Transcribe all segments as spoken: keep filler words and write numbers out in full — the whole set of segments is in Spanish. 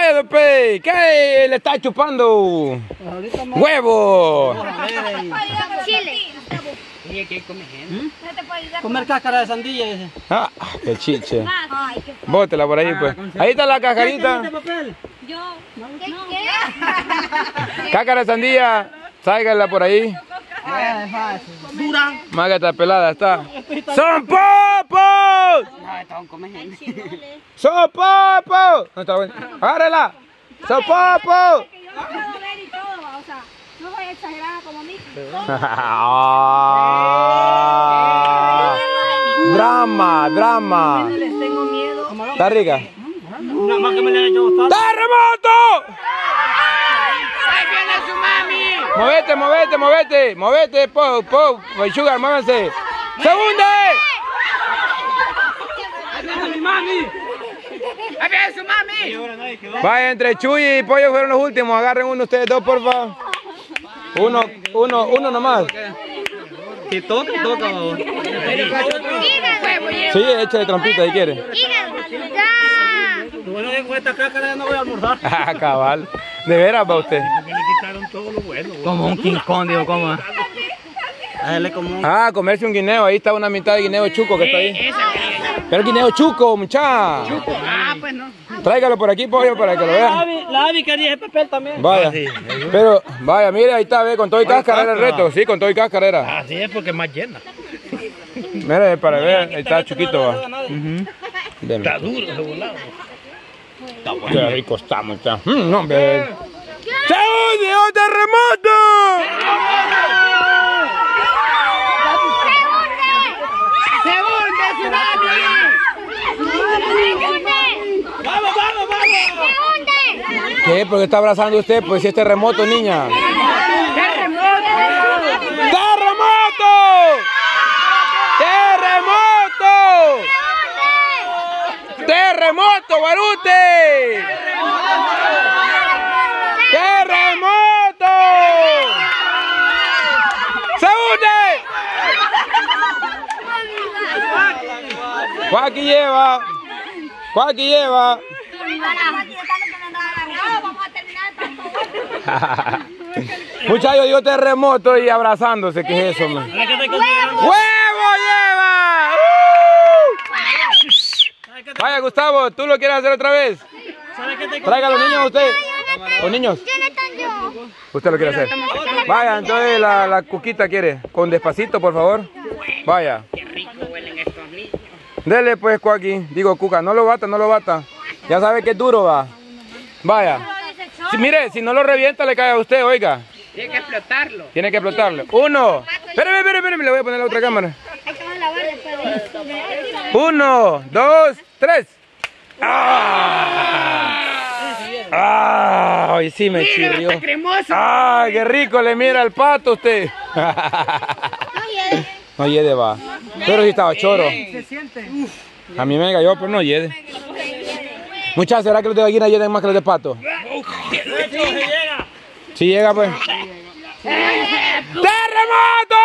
vaya, pe, ¿qué le está chupando? ¡Huevo! Chile. ¿Qué come gente? ¿Mm? Comer cáscara de sandía. Ese. Ah, qué chiche. Bótela por ahí, pues. Ahí está la cascarita. Yo. ¿Qué? Cáscara de sandía. Tráigala por ahí. Dura. Más que está pelada, está. ¡Son popos! No, están come gente. ¡Son popos! No está bueno. ¡Agárrela! ¡Son popos! No voy a exagerar como mí. Drama, drama. Les tengo miedo. ¿Está rica? Nada más que me le haya hecho gustar. ¡Terremoto! ¡Ahí viene su mami! Movete, movete, movete, movete, po, po, sugar, muévanse. ¡Se hunde! ¡Mi mami! ¡Ahí viene su mami! Vaya, entre Chuy y Pollo fueron los últimos. Agarren uno ustedes dos, por favor. Uno, uno, uno nomás. Si toca, toca, babón. Sí, échale trampita si quiere. Lo bueno es que con esta cáscara ya no voy a almorzar. Ah, cabal. ¿De veras va usted? Porque le quitaron todo lo bueno. Como un King Kong, digo, como. Hágale como un. Ah, comerse un guineo. Ahí está una mitad de guineo chuco que está ahí. Pero el guineo chuco, muchacha. Ah, pues no. Tráigalo por aquí, Pollo, para que lo La vean. Abby, la Abby quería ese papel también. Vaya. Pero, vaya, mire, ahí está, ve, con todo y cáscara era el reto. Sí, con todo y cáscara era. Así es porque es más llena. Mire, para ver, ahí está chiquito, va. Está duro ese volado. Qué rico está, muchacha. Mm, no, hombre. ¡Se hunde un terremoto! ¡Se hunde su mami! ¡Vamos, vamos, vamos! ¿Qué? ¿Por qué está abrazando usted? Pues si es terremoto, niña. ¡Terremoto! ¡Terremoto! ¡Terremoto, Guarute! ¡Terremoto! ¡Se hunde! Joaquín lleva. Joaquín lleva. Muchachos, digo terremoto y abrazándose, ¿qué es eso, man? ¡Huevo lleva! ¡Uh! Vaya, Gustavo, ¿tú lo quieres hacer otra vez? Traiga a los niños usted. ¿Los niños? Usted lo quiere hacer. Vaya, entonces la, la cuquita quiere. Con despacito, por favor. Vaya. Qué rico huelen estos niños. Dele pues, Cuaqui. Digo, Cuca, no lo bata, no lo bata. Ya sabe que es duro, va. Vaya. Si, mire, si no lo revienta, le cae a usted, oiga. Tiene que explotarlo. Tiene que explotarlo. Uno. Espérame, espérame, espérame, le voy a poner la otra cámara. Uno, dos, tres. ¡Ah! ¡Ah! Ay, sí me chirrió. Está cremoso. ¡Ah! ¡Qué rico le mira al pato usted! No hiede, va. Pero sí estaba choro. A mí me cayó, pero no hiede. Muchachos, ¿será que los de gallina hieden más que los de pato? Sí llega, pues. ¡Terremoto!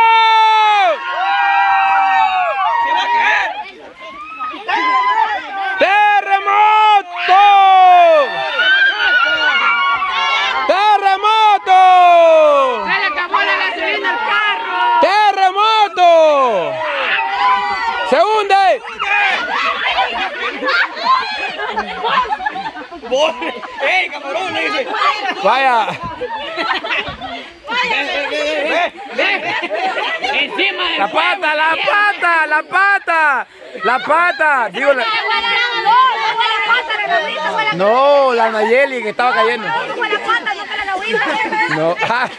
¡Terremoto! ¡Terremoto! ¡Se le acabó la gasolina al carro! ¡Terremoto! ¡Se hunde! ¡Ey, camarón! Le dice. Vaya. Encima del La pata, la pata, la pata, la pata. Digo, la... No, la Nayeli que estaba cayendo. No.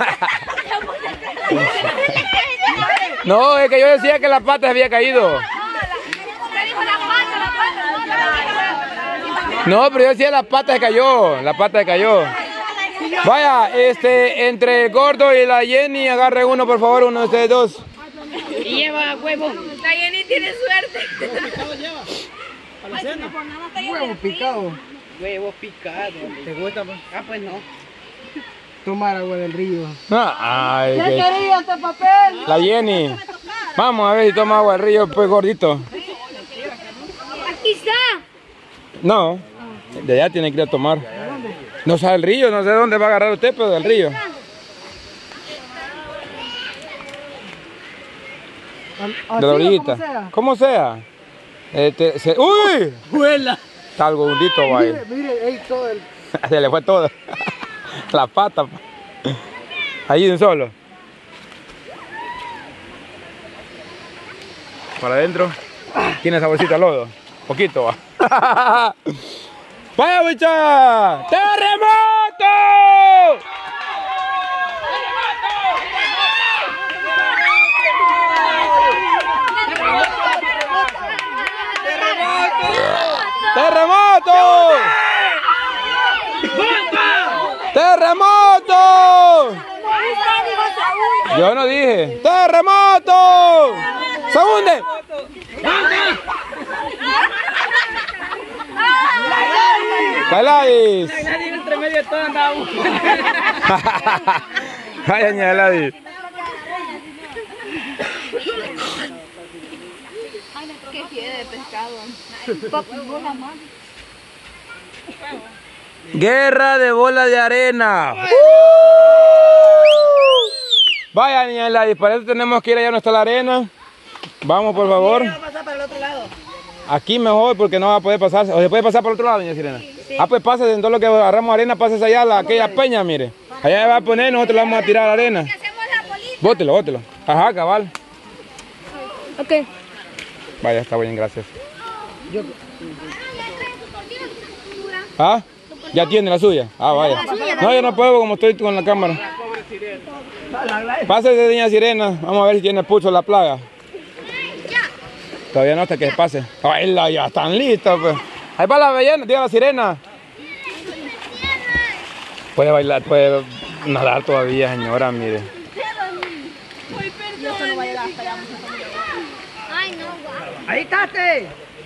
No, es que yo decía que la pata había caído. No, pero yo decía la pata se cayó, la pata se cayó. Vaya, este, entre el gordo y la Jenny, agarre uno, por favor, uno de ustedes dos. Y lleva huevo. La Jenny tiene suerte. Huevo picado. Huevo picado. ¿Te gusta, pues? Ah, pues no. Tomar agua del río. Ay, ¿Qué qué... quería este papel? La Jenny. Vamos a ver si toma agua del río, pues gordito. Aquí está. No, de allá tiene que ir a tomar. No sabe el río, no sé dónde va a agarrar usted, pero del río. De la orillita. Como sea. Este, se, ¡Uy! ¡Vuela! Está algo hundito, guay. Mire, mire, ahí todo el... Se le fue todo. La pata. Allí de un solo. Para adentro. Tiene saborcito a lodo. Poquito va. ¡Vaya, bicha! ¡Terremoto! ¡Terremoto! ¡Terremoto! Yo no dije. ¡Terremoto! ¡Se hunde! ¡Gladys! Entre medio de todo andaba. ¡Ay, doña Gladys! ¿Qué quiere de pescado? Bola más. Guerra de bola de arena. ¡Uh! Vaya, niña Gladys, para eso tenemos que ir allá donde está la arena. Vamos, por favor. Vamos a pasar para el otro lado. Aquí mejor porque no va a poder pasar. ¿O se puede pasar por otro lado, doña Sirena? Sí, sí. Ah, pues pase, en todo lo que agarramos arena, pases allá a la, aquella peña, mire. Allá va a poner, nosotros le vamos a tirar arena. Hacemos la bolita. Bótelo, bótelo. Ajá, cabal. Ok. Vaya, está bien, gracias. ¿Ah? ¿Ya tiene la suya? Ah, vaya. No, yo no puedo como estoy con la cámara. Pásese, doña Sirena. Vamos a ver si tiene pulso la plaga. Todavía no, hasta que se pase. Ay, la, ya están listos, pues. Ahí va la ballena, tío, la sirena. Puede bailar, puede nadar todavía, señora, mire. Ay, no, guau. Ahí estáste.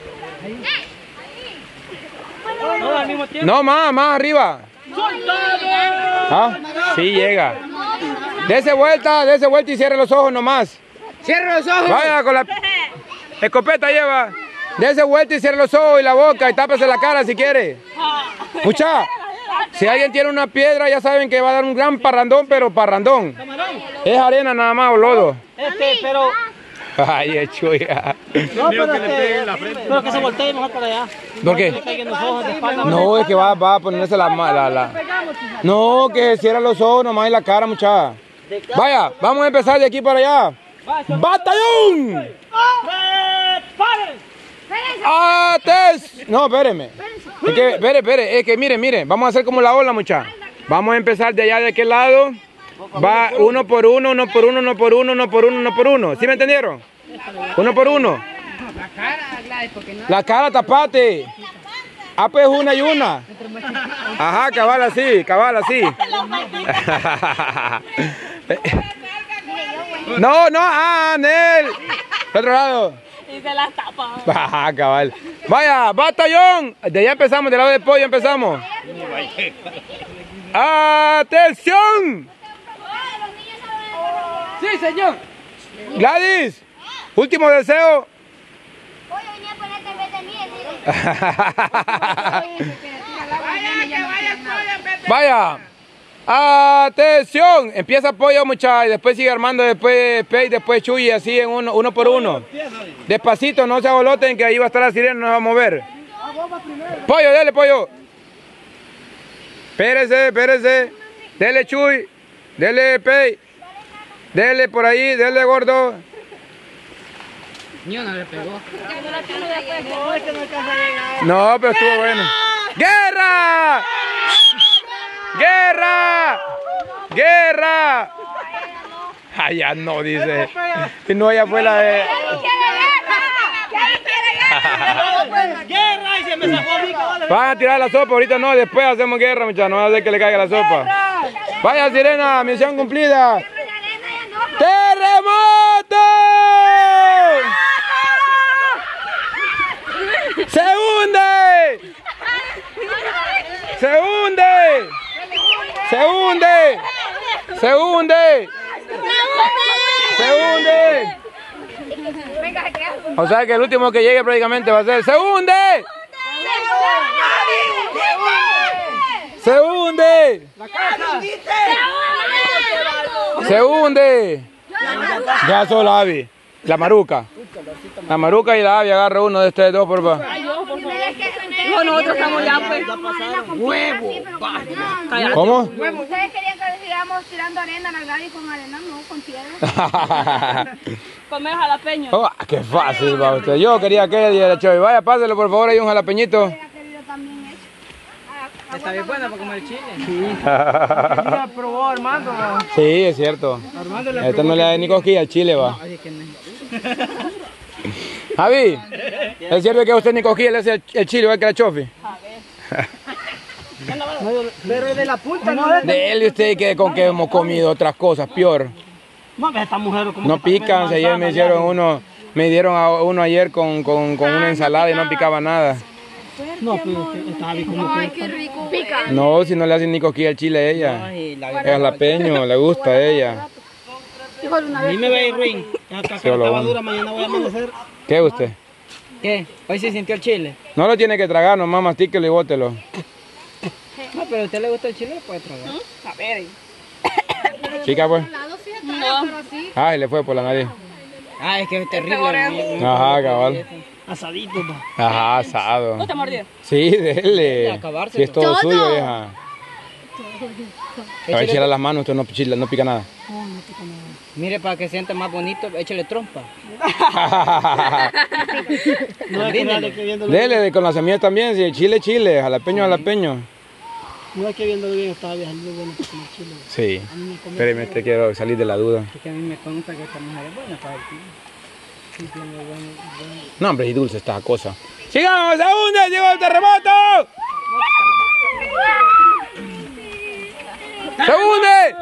No, al mismo tiempo. No, más, más arriba. ¿Ah? Sí llega. Dese vuelta, dese vuelta y cierre los ojos nomás. Cierra los ojos. Vaya con la escopeta lleva. Dese vuelta y cierre los ojos y la boca y tápese la cara si quiere. Mucha, si alguien tiene una piedra ya saben que va a dar un gran parrandón, pero parrandón. Es arena nada más o lodo. Este, pero... Ay, es chuya. No, pero, que, pero que se voltee mejor para allá. ¿Por qué? Que le caigan los ojos de espalda. No, es que va, va a ponerse la, la, la... No, que cierra los ojos nomás y la cara, muchacha. Vaya, vamos a empezar de aquí para allá. ¡Batallón! ¡Ates! No, espéreme. Es que, espere, espere, es que mire, mire, vamos a hacer como la ola, muchacha. Vamos a empezar de allá de aquel lado. Va uno por uno, uno por uno, uno por uno, uno por uno, uno por uno. ¿Sí me entendieron? Uno por uno. La cara, Gladys, porque no. La cara tapate. Ah, pues una y una. Ajá, cabal así, cabal así. No, no, ah, Nel. De otro lado. Y se las tapa. Ajá, cabal. Vaya, batallón. De allá empezamos, del lado del pollo empezamos. ¡Atención! Sí, señor. Gladys, último deseo. Voy a venir a ponerte en vez de mí. Vaya, que vaya el pollo en vez de... Vaya. Atención. Empieza pollo, muchachos. Después sigue Armando, después Pei, después Chuy, así en uno, uno por uno. Despacito, no se agoloten, que ahí va a estar la sirena, nos va a mover. Pollo, dele, pollo. Espérese, espérese. Dele, Chuy. Dele, Pei. Dele por ahí, dele, gordo. Ni una le pegó. No, pero estuvo bueno. ¡Guerra! ¡Guerra! ¡Guerra! Ay, ya no, dice. Y no, ya fue la de... ¡Guerra! Y se me sacó a mí, cabal. Van a tirar la sopa, ahorita no, después hacemos guerra, muchachos. No va a hacer que le caiga la sopa. Vaya, sirena, misión cumplida. ¡Terremoto! ¡Se hunde! ¡Se hunde! ¡Se hunde! ¡Se hunde! ¡Se hunde! O sea que el último que llegue prácticamente va a ser ¡se hunde! ¡Se hunde! Se hunde. Ya solo Avi. La maruca. La maruca y la Avi, agarra uno de ustedes dos, por favor. No, nosotros estamos ya, pues. Huevo. ¿Cómo? Ustedes querían que sigamos tirando arena al Gaby con arena, no, con piedra. Comer jalapeño. Oh, qué fácil va usted. Yo quería que él y Choy. Vaya, páselo por favor, hay un jalapeñito. Está bien buena para comer chile. Ya probó Armando. Sí, es cierto. Este no le da ni cosquilla al chile, va. Javi, ¿es cierto que a usted ni cosquilla le hace el, el chile igual que la chofi? Pero es de la punta, ¿no? De él y usted que con que hemos comido otras cosas, peor. No, esta mujer como No pican, si ayer me hicieron uno, me dieron a uno ayer con, con, con una ensalada y no picaba nada. No, pero estaba bien como que... Ay, qué rico. Pica. No, si no le hacen ni cosquilla al chile a ella. Es jalapeño, le gusta a ella. A mí me va a ir ruin. Acá estaba dura, mañana voy a amanecer. ¿Qué usted? ¿Qué? ¿Hoy se sintió el chile? No lo tiene que tragar, nomás mastíquelo y bótelo. No, pero a usted le gusta el chile, puede tragar. A ver. Chica, pues. No. Ay, le fue por la nariz. Ah, es que es terrible. Ajá, cabal. Asadito, va. Ajá, asado. ¿No te mordió? Sí, dele. Si es todo suyo, vieja. A ver, chila las manos, usted no, chila, no pica nada. Mire, para que sienta más bonito, échale trompa. No hay que darle que viéndolo Dele de con la semilla también, si chile, chile, jalapeño, jalapeño. No hay que viéndolo bien, estaba viajando muy bueno para comer chile. Sí, espéreme, te quiero salir de la duda. Es que a mí me consta que esta mujer es buena para el chile. Sí, sí, muy bueno, bueno. No, hombre, y dulce esta cosa. ¡Sigamos a hunde! ¡Llegó el terremoto! ¡Se hunde!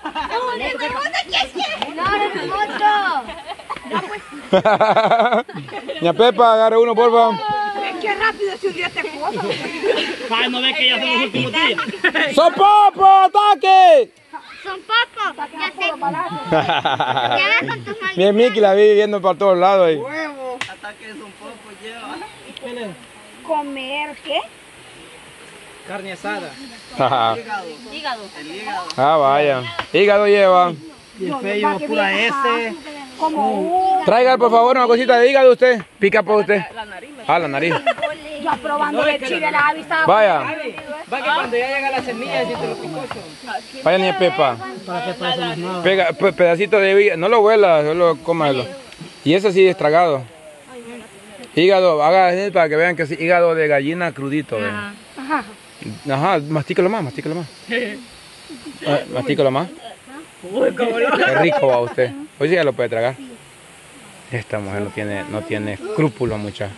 Ña Pepa, agarre uno, por favor. Qué rápido se hundió esta cosa. Ay, no ve que ya son los últimos días. ¡Sopopo, ataque! Son papos. Ya sé. Ya ves con tus manitas. Bien, Miki la vi viviendo por todos lados ahí. Ataque son popos lleva. ¿Comer qué? Carne asada. Hígado. El hígado. Ah, vaya. Hígado lleva. Y el feo, pura S. Como Traiga, por favor, una cosita de hígado usted. Pica por usted. Ah, la nariz. yo probando el chile la avisaba. Vaya. Va que cuando ya llega la semilla, siente lo picoso. Vaya, Ña Pepa. Para que pase más nada. Pega, pe- pedacito de hígado. No lo huela, solo cómalo. Y eso sí es tragado. Hígado, haga así para que vean que es hígado de gallina crudito. ¿Ve? Ajá. Ajá, mastícalo más, mastícalo más. Ah, mastícalo más. Qué rico va usted. Hoy sí ya lo puede tragar. Esta mujer no tiene, no tiene escrúpulos, mucha.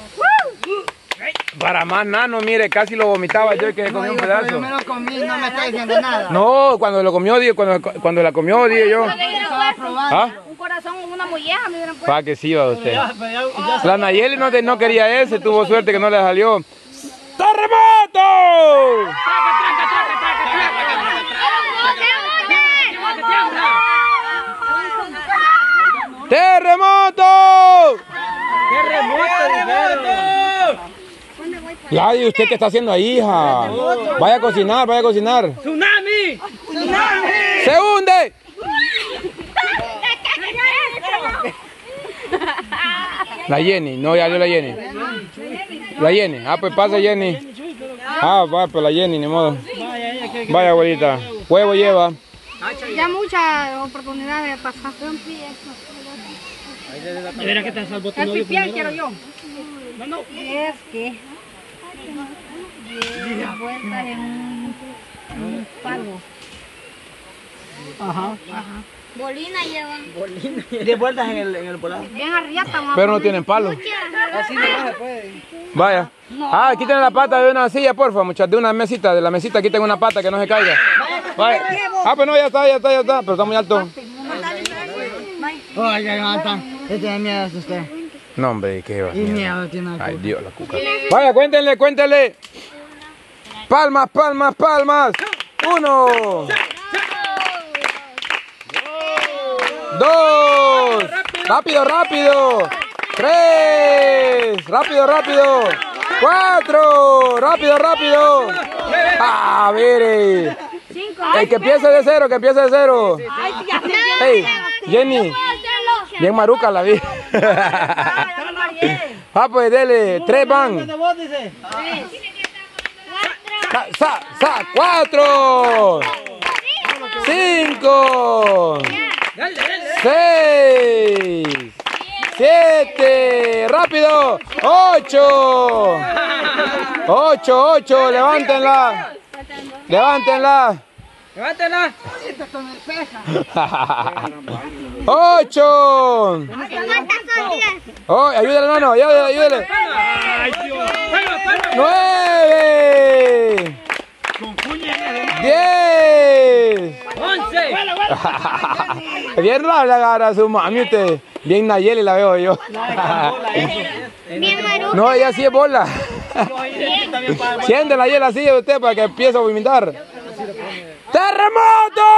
Para más nano, mire, casi lo vomitaba yo y que comí un pedazo. Yo me lo comí, no me está diciendo nada. No, cuando lo comió, digo, cuando, cuando la comió, digo yo. ¿Ah? Un corazón, una molleja me hubieran puesto. Pa' que sí va usted. Ya, ya, ya. La Nayeli no, te- no quería ese, tuvo suerte que no le salió. ¡Terremoto! ¡Terremoto! Ya, ¿y usted qué está haciendo ahí, hija? Vaya a cocinar, vaya a cocinar. ¡Tsunami! ¡Se hunde! La Jenny, no, ya dio la Jenny. La Jenny, ah, pues pasa Jenny. Ah, va, pues la Jenny, ni modo. Vaya, abuelita. Huevo lleva. Ya muchas oportunidades de pasar. De veras que te salvó tu El novio pipián primero. quiero yo. No, no. Es que diez vueltas en un, un palo. Ajá. Bolina lleva. diez vueltas en el, en el volado. Bien arriata, mamá. Pero no tienen palo. Así no se puede. Vaya. Ah, quiten la pata de una silla, porfa, muchachos, de una mesita, de la mesita quiten una pata que no se caiga. Vaya. Ah, pues no, ya está, ya está, ya está, pero está muy alto. Oye, levanta. Le tiene miedo a usted. No, hombre, qué va. Y miedo tiene Ay, Dios, la cuca. Vaya, cuéntenle, cuéntenle. Palmas, palmas, palmas. Uno. Dos. Rápido, rápido. Tres. Rápido, rápido. Cuatro. Rápido, rápido. A ver. El que empiece de cero, que empiece de cero. Hey, Jenny. Bien maruca la vi. Ah, pues dele, tres van. Sa, sa, sa, cuatro. Cinco. Seis. Siete. Rápido. Ocho. Ocho, ocho. Levántenla. Levántenla. Levántenla. Ocho. Oh, ayúdale, no, no, ayúdale, ayúdale. Nueve. Diez. Once. Bien raro la agarra su mami usted. Bien Nayeli la veo yo. No, ella sí es bola. Siente Nayeli así usted para que empiece a vomitar. ¡Terremoto!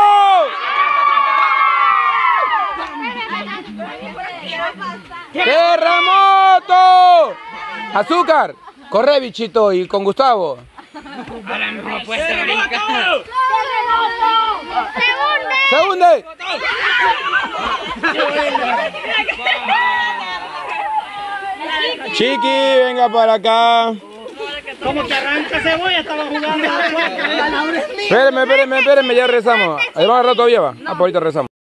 ¡Terremoto! Azúcar, corre bichito y con Gustavo. Ahora no puede ser brincar. ¡Se hunde! Chiqui, venga para acá. Como que arranca cebolla, estaba jugando. Espérenme, espérenme, espérenme, ya rezamos. Ahí va a agarrar todavía, va. Ah, pues ahorita rezamos.